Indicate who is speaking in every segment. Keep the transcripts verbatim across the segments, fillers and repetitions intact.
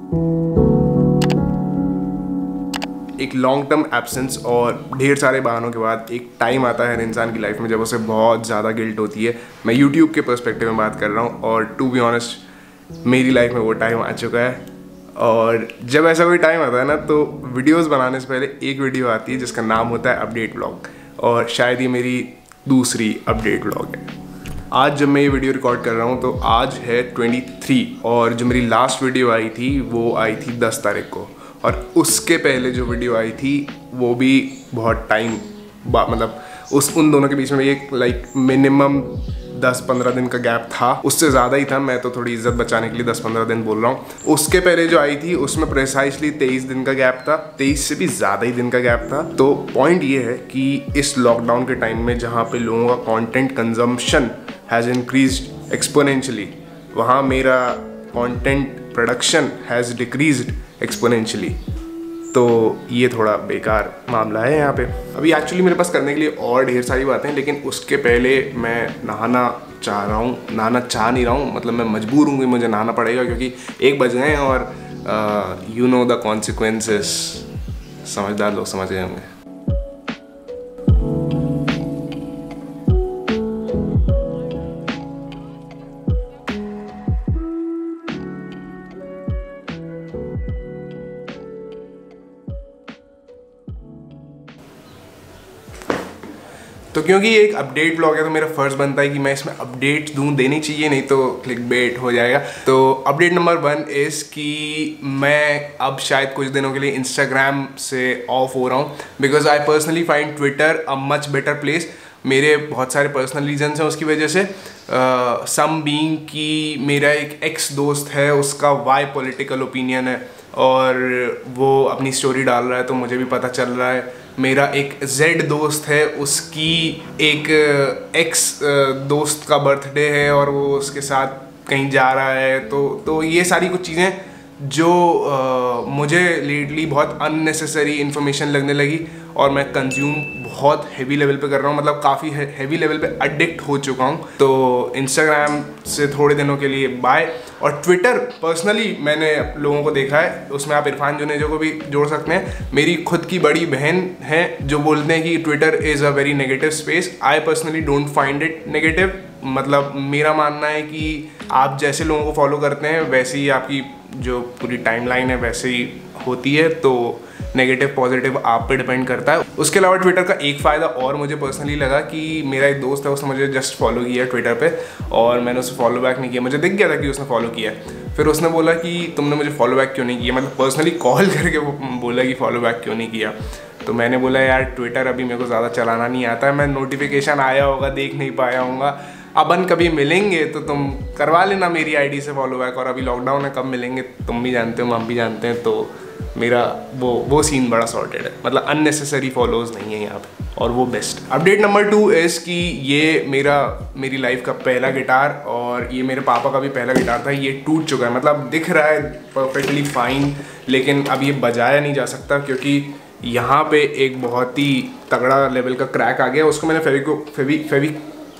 Speaker 1: एक long term absence और ढेर सारे बहानों के बाद एक टाइम आता है हर इंसान की लाइफ में जब उसे बहुत ज़्यादा गिल्ट होती है। मैं यूट्यूब के पर्सपेक्टिव में बात कर रहा हूँ और टू बी ऑनेस्ट मेरी लाइफ में वो टाइम आ चुका है। और जब ऐसा कोई टाइम आता है ना तो वीडियोस बनाने से पहले एक वीडियो आती है जिसका नाम होता है अपडेट व्लॉग, और शायद ये मेरी दूसरी अपडेट व्लॉग है। आज जब मैं ये वीडियो रिकॉर्ड कर रहा हूँ तो आज है तेईस और जो मेरी लास्ट वीडियो आई थी वो आई थी दस तारीख को, और उसके पहले जो वीडियो आई थी वो भी बहुत टाइम मतलब उस उन दोनों के बीच में एक लाइक मिनिमम दस पंद्रह दिन का गैप था, उससे ज़्यादा ही था। मैं तो थोड़ी इज्जत बचाने के लिए दस पंद्रह दिन बोल रहा हूँ। उसके पहले जो आई थी उसमें प्रेसाइसली तेईस दिन का गैप था, तेईस से भी ज़्यादा ही दिन का गैप था। तो पॉइंट ये है कि इस लॉकडाउन के टाइम में जहाँ पे लोगों का content consumption has increased exponentially, वहाँ मेरा content production has decreased exponentially. तो ये थोड़ा बेकार मामला है यहाँ पे। अभी एक्चुअली मेरे पास करने के लिए और ढेर सारी बातें हैं, लेकिन उसके पहले मैं नहाना चाह रहा हूँ। नहाना चाह नहीं रहा हूँ, मतलब मैं मजबूर हूँ कि मुझे नहाना पड़ेगा क्योंकि एक बज गए हैं और यू नो द कॉन्सिक्वेंसेस। समझदार लोग समझ गए होंगे। तो क्योंकि ये एक अपडेट ब्लॉग है तो मेरा फर्ज बनता है कि मैं इसमें अपडेट दूँ, देनी चाहिए, नहीं तो क्लिकबेट हो जाएगा। तो अपडेट नंबर वन इज़ कि मैं अब शायद कुछ दिनों के लिए इंस्टाग्राम से ऑफ हो रहा हूँ, because I personally find Twitter a much better place. मेरे बहुत सारे पर्सनल रीजन्स हैं उसकी वजह से। सम बीइंग कि मेरा एक एक्स दोस्त है, उसका वाई पॉलिटिकल ओपिनियन है और वो अपनी स्टोरी डाल रहा है तो मुझे भी पता चल रहा है। मेरा एक जेड दोस्त है, उसकी एक एक्स दोस्त का बर्थडे है और वो उसके साथ कहीं जा रहा है। तो तो ये सारी कुछ चीज़ें जो uh, मुझे लेटली बहुत अननेसेसरी इन्फॉर्मेशन लगने लगी और मैं कंज्यूम बहुत हेवी लेवल पे कर रहा हूँ, मतलब काफ़ी हेवी लेवल पे एडिक्ट हो चुका हूँ। तो इंस्टाग्राम से थोड़े दिनों के लिए बाय। और ट्विटर पर्सनली मैंने लोगों को देखा है, उसमें आप इरफान जुनेजो को भी जोड़ सकते हैं। मेरी खुद की बड़ी बहन है जो बोलते हैं कि Twitter is a very negative space. I personally don't find it negative. मतलब मेरा मानना है कि आप जैसे लोगों को फॉलो करते हैं वैसे ही आपकी जो पूरी टाइमलाइन है वैसे ही होती है। तो नेगेटिव पॉजिटिव आप पे डिपेंड करता है। उसके अलावा ट्विटर का एक फ़ायदा और मुझे पर्सनली लगा कि मेरा एक दोस्त है, उसने मुझे जस्ट फॉलो किया ट्विटर पे और मैंने उसे फॉलो बैक नहीं किया। मुझे दिख गया था कि उसने फॉलो किया। फिर उसने बोला कि तुमने मुझे फॉलो बैक क्यों नहीं किया, मतलब पर्सनली कॉल करके वो बोला कि फॉलो बैक क्यों नहीं किया। तो मैंने बोला यार ट्विटर अभी मेरे को ज़्यादा चलाना नहीं आता है, मैं नोटिफिकेशन आया होगा देख नहीं पाया हूँगा। अपन कभी मिलेंगे तो तुम करवा लेना मेरी आईडी से फॉलो बैक, और अभी लॉकडाउन है, कब मिलेंगे तुम भी जानते हो, हम भी जानते हैं। तो मेरा वो वो सीन बड़ा सॉर्टेड है, मतलब अननेसेसरी फॉलोज नहीं है यहाँ पे, और वो best. Update number two is कि ये मेरा मेरी लाइफ का पहला गिटार और ये मेरे पापा का भी पहला गिटार था, ये टूट चुका है। मतलब दिख रहा है परफेक्टली फाइन, लेकिन अब ये बजाया नहीं जा सकता क्योंकि यहाँ पे एक बहुत ही तगड़ा लेवल का क्रैक आ गया। उसको मैंने फेविको फेवी फेवी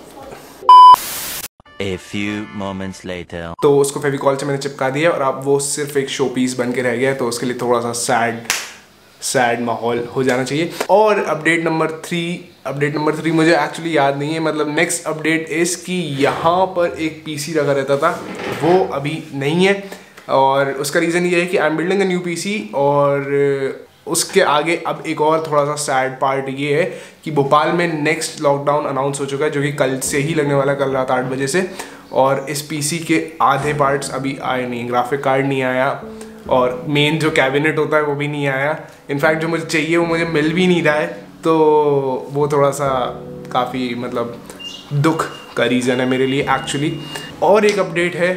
Speaker 2: A few moments later.
Speaker 1: तो उसको फेविकॉल से मैंने चिपका दिया और अब वो सिर्फ एक शो पीस बन के रह गया है। तो उसके लिए थोड़ा सा सैड सैड माहौल हो जाना चाहिए। और update number three update number three मुझे एक्चुअली याद नहीं है, मतलब नेक्स्ट अपडेट इज़ कि यहाँ पर एक पीसी रखा रहता था, वो अभी नहीं है। और उसका रीज़न ये है कि I am building a new PC, और उसके आगे अब एक और थोड़ा सा सैड पार्ट ये है कि भोपाल में नेक्स्ट लॉकडाउन अनाउंस हो चुका है, जो कि कल से ही लगने वाला, कल रात आठ बजे से। और इस पीसी के आधे पार्ट्स अभी आए नहीं, ग्राफिक कार्ड नहीं आया और मेन जो कैबिनेट होता है वो भी नहीं आया। इनफैक्ट जो मुझे चाहिए वो मुझे मिल भी नहीं रहा है। तो वो थोड़ा सा काफ़ी मतलब दुख का रीज़न है मेरे लिए एक्चुअली। और एक अपडेट है,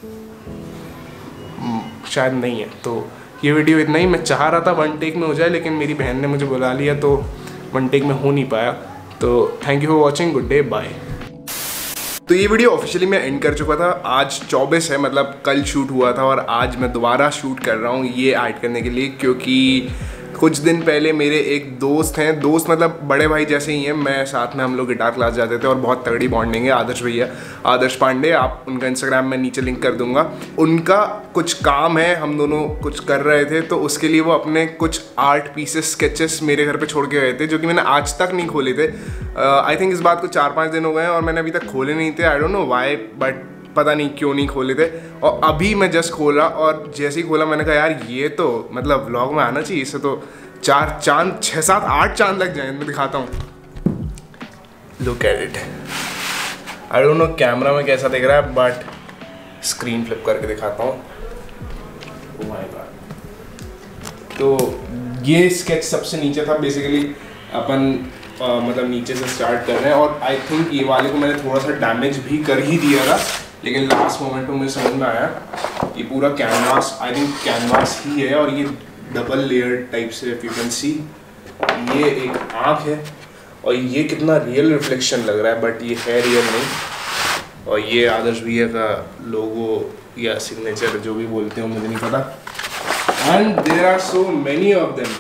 Speaker 1: शायद नहीं है, तो ये वीडियो इतना ही। मैं चाह रहा था वन टेक में हो जाए, लेकिन मेरी बहन ने मुझे बुला लिया तो वन टेक में हो नहीं पाया। तो thank you for watching, good day, bye. तो ये वीडियो ऑफिशियली मैं एंड कर चुका था। आज चौबीस है, मतलब कल शूट हुआ था और आज मैं दोबारा शूट कर रहा हूँ ये ऐड करने के लिए, क्योंकि कुछ दिन पहले मेरे एक दोस्त हैं, दोस्त मतलब बड़े भाई जैसे ही हैं, मैं साथ में हम लोग गिटार क्लास जाते थे और बहुत तगड़ी बॉन्डिंग है। आदर्श भैया, आदर्श पांडे, आप उनका इंस्टाग्राम में नीचे लिंक कर दूंगा। उनका कुछ काम है, हम दोनों कुछ कर रहे थे, तो उसके लिए वो अपने कुछ आर्ट पीसेस स्केचेस मेरे घर पे छोड़ के गए थे, जो कि मैंने आज तक नहीं खोले थे। आई uh, थिंक इस बात को चार पाँच दिन हो गए हैं और मैंने अभी तक खोले नहीं थे। I don't know why, but पता नहीं क्यों नहीं खोले थे। और अभी मैं जस्ट खोला और जैसे ही खोला मैंने कहा यार ये तो मतलब व्लॉग में आना चाहिए, इससे तो चार चांद, छः सात आठ चांद लग जाए। मैं दिखाता हूँ, look at it. I don't know camera में कैसा दिख रहा है, बट स्क्रीन फ्लिप करके दिखाता हूँ। Oh my God. तो ये स्केच सबसे नीचे था। बेसिकली अपन आ, मतलब नीचे से स्टार्ट कर रहे हैं और आई थिंक ये वाले को मैंने थोड़ा सा डैमेज भी कर ही दिया था, लेकिन लास्ट मोमेंट में मुझे समझ में आया ये पूरा कैनवास, आई थिंक कैनवास ही है और ये डबल लेयर टाइप से, इफ यू कैन सी, ये एक आँख है और ये कितना रियल रिफ्लेक्शन लग रहा है, बट ये है रियल नहीं। और ये आदर्श भैया का लोगो या सिग्नेचर जो भी बोलते हो मुझे नहीं पता। And there are so many of them.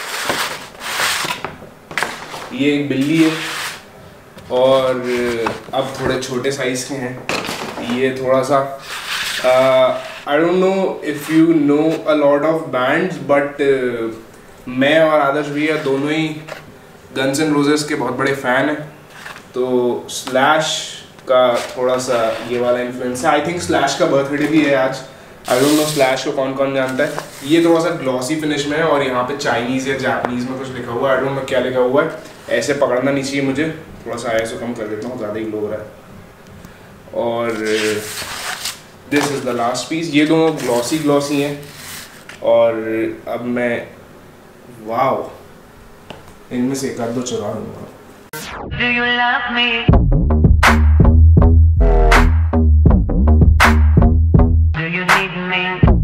Speaker 1: ये एक बिल्ली है और अब थोड़े छोटे साइज के हैं। ये थोड़ा सा I don't know if you know a lot of bands, but मैं और आदर्श भैया दोनों ही गन्स एंड रोजेस के बहुत बड़े फ़ैन हैं, तो स्लैश का थोड़ा सा ये वाला इन्फ्लुएंस है। आई थिंक स्लैश का बर्थडे भी है आज। आई डोंट नो स्लैश को कौन कौन जानता है। ये थोड़ा सा ग्लॉसी फिनिश में है और यहाँ पे चाइनीज़ या जापानीज़ में कुछ लिखा हुआ है, आई डोंट नो क्या लिखा हुआ है। ऐसे पकड़ना नहीं चाहिए मुझे, थोड़ा सा ऐसे कम कर देता हूँ, ज़्यादा ही ग्लो हो रहा है। और this is the last piece. ये दोनों ग्लॉसी ग्लॉसी हैं और अब मैं वाओ इनमें से एक आध दो चुरा लूँगा। Do you love me? Do you need me?